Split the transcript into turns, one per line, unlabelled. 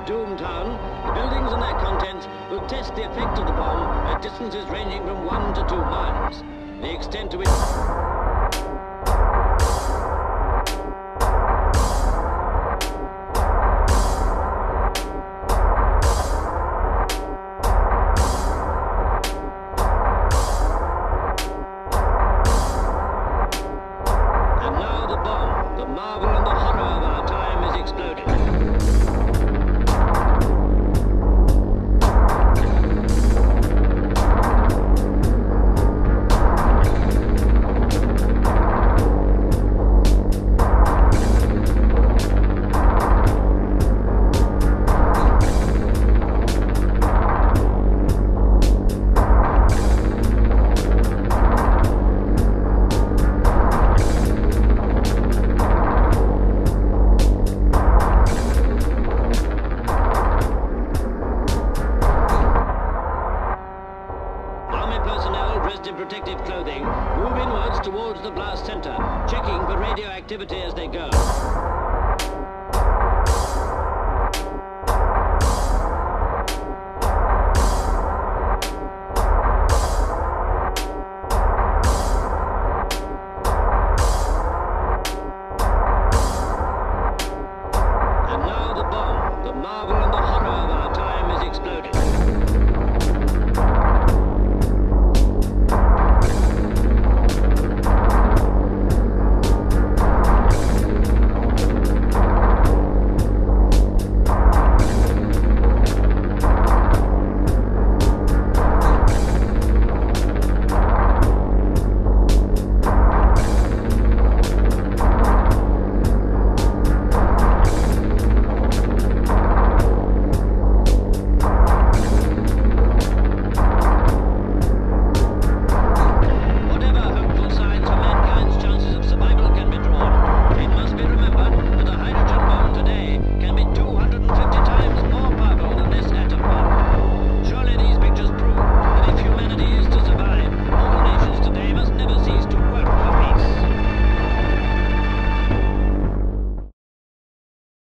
Doom Town, the buildings and their contents will test the effect of the bomb at distances ranging from 1 to 2 miles. The extent to which... as they go. And now the bomb, the marvel